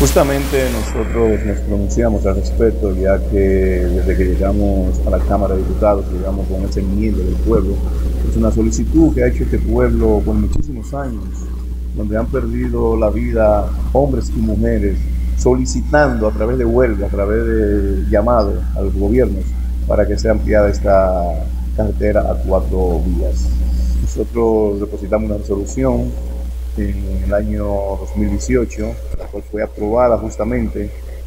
Justamente nosotros nos pronunciamos al respecto, ya que desde que llegamos a la Cámara de Diputados, llegamos con esa enmienda del pueblo. Es una solicitud que ha hecho este pueblo por muchísimos años, donde han perdido la vida hombres y mujeres, solicitando a través de huelga, a través de llamados a los gobiernos, para que sea ampliada esta carretera a 4 vías. Nosotros depositamos una resolución en el año 2018, la cual fue aprobada justamente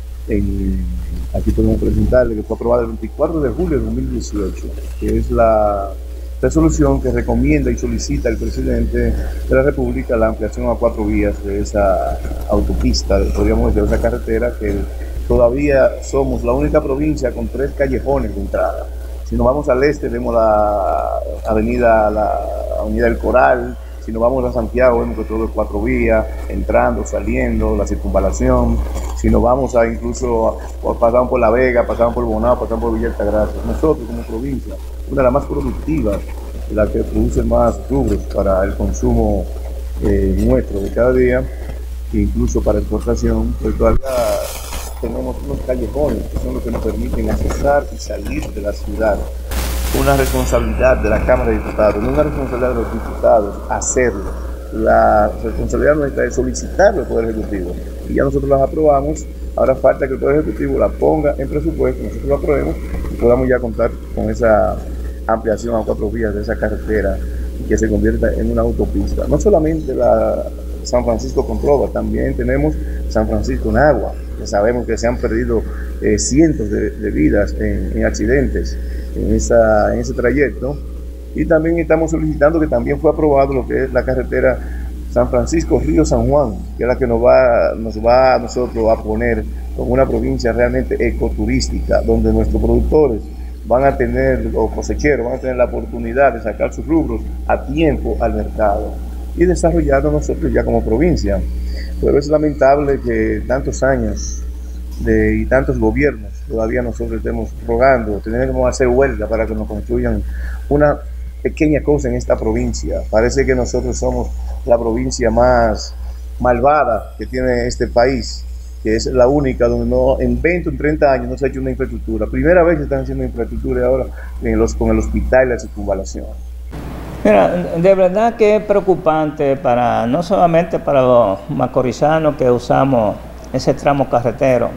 aquí podemos presentarle que fue aprobada el 24 de julio de 2018, que es la resolución que recomienda y solicita al presidente de la República la ampliación a 4 vías de esa autopista, podríamos decir, de esa carretera, que todavía somos la única provincia con 3 callejones de entrada. Si nos vamos al este, vemos la avenida del Coral. Si nos vamos a Santiago, vemos que todo es 4 vías, entrando, saliendo, la circunvalación. Si nos vamos a incluso, pasamos por La Vega, pasamos por Bonao, pasamos por Villa Altagracia. Nosotros como provincia, una de las más productivas, la que produce más rubros para el consumo nuestro de cada día, e incluso para exportación, pues todavía tenemos unos callejones que son los que nos permiten accesar y salir de la ciudad. Una responsabilidad de la Cámara de Diputados, no una responsabilidad de los diputados hacerlo. La responsabilidad nuestra es solicitarlo al Poder Ejecutivo. Y ya nosotros las aprobamos, ahora falta que el Poder Ejecutivo la ponga en presupuesto, nosotros lo aprobemos y podamos ya contar con esa ampliación a 4 vías de esa carretera y que se convierta en una autopista. No solamente la San Francisco con Trova, también tenemos San Francisco en Agua, que sabemos que se han perdido cientos de vidas en accidentes en ese trayecto, y también estamos solicitando que también fue aprobado lo que es la carretera San Francisco Río San Juan, que es la que nos va a nosotros a poner como una provincia realmente ecoturística, donde nuestros productores van a tener, o cosecheros, van a tener la oportunidad de sacar sus rubros a tiempo al mercado y desarrollarnos nosotros ya como provincia. Pero es lamentable que tantos años y tantos gobiernos todavía nosotros estemos rogando, tenemos que hacer huelga para que nos construyan una pequeña cosa en esta provincia. Parece que nosotros somos la provincia más malvada que tiene este país, que es la única donde en 20 o 30 años no se ha hecho una infraestructura. Primera vez que están haciendo infraestructura y ahora con el hospital y la circunvalación. Mira, de verdad que es preocupante no solamente para los macorizanos que usamos ese tramo carretero,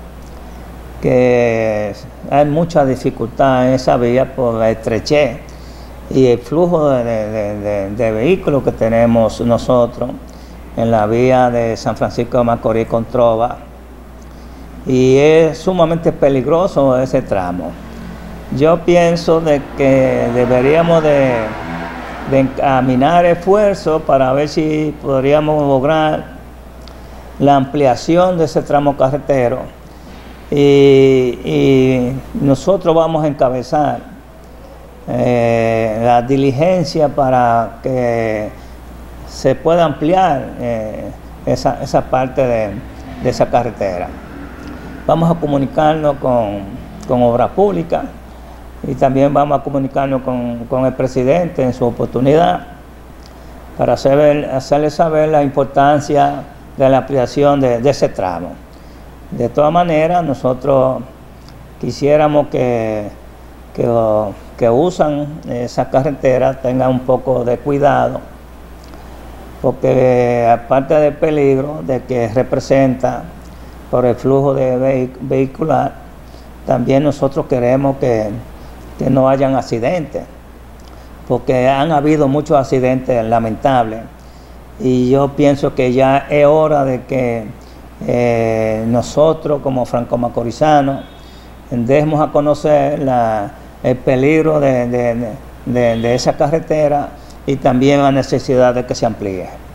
que hay mucha dificultad en esa vía por la estrechez y el flujo de vehículos que tenemos nosotros en la vía de San Francisco de Macorís con Trova, y es sumamente peligroso ese tramo. Yo pienso de que deberíamos de encaminar esfuerzos para ver si podríamos lograr la ampliación de ese tramo carretero, y nosotros vamos a encabezar la diligencia para que se pueda ampliar esa parte de esa carretera. Vamos a comunicarnos con Obras Públicas y también vamos a comunicarnos con el presidente en su oportunidad para hacerle saber la importancia de la ampliación de ese tramo. De todas maneras, nosotros quisiéramos que usan esa carretera tengan un poco de cuidado, porque aparte del peligro de que representa por el flujo vehicular, también nosotros queremos que no hayan accidentes, porque han habido muchos accidentes lamentables, y yo pienso que ya es hora de que nosotros como franco-macorizanos demos a conocer el peligro de esa carretera y también la necesidad de que se amplíe.